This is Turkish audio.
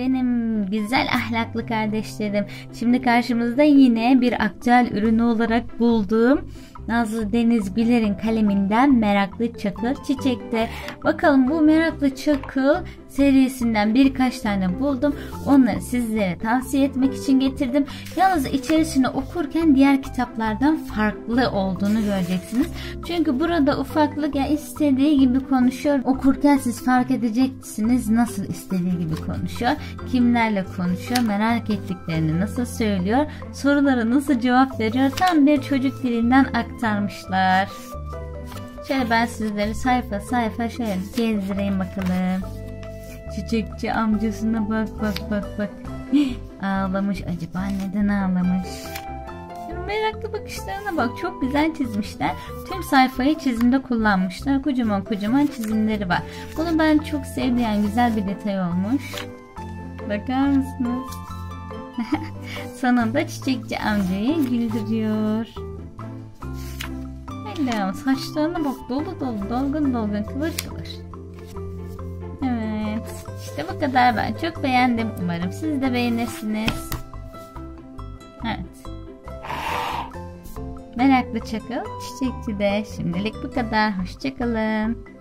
benim güzel ahlaklı kardeşlerim. Şimdi karşımızda yine bir aktüel ürünü olarak bulduğum Nazlı Deniz Güler'in kaleminden Meraklı Çakıl Çiçek'te. Bakalım bu Meraklı Çakıl serisinden birkaç tane buldum. Onları sizlere tavsiye etmek için getirdim. Yalnız içerisini okurken diğer kitaplardan farklı olduğunu göreceksiniz. Çünkü burada ufaklık ya istediği gibi konuşuyor. Okurken siz fark edeceksiniz nasıl istediği gibi konuşuyor. Kimlerle konuşuyor, merak ettiklerini nasıl söylüyor, sorulara nasıl cevap veriyor. Tam bir çocuk dilinden aktarmışlar. Şöyle ben sizleri sayfa sayfa şöyle gezdireyim bakalım. Çiçekçi amcasına bak. Ağlamış, acaba neden ağlamış? Meraklı bakışlarına bak, çok güzel çizmişler. Tüm sayfayı çizimde kullanmışlar. Kocaman çizimleri var. Bunu ben çok sevdim, yani güzel bir detay olmuş. Bakar mısınız? Sonunda çiçekçi amcayı güldürüyor. Helal, saçlarına bak, dolu dolgun kıvır. Evet, işte bu kadar. Ben çok beğendim, umarım siz de beğenirsiniz. Evet, Meraklı Çakıl Çiçekçi de şimdilik bu kadar. Hoşça kalın.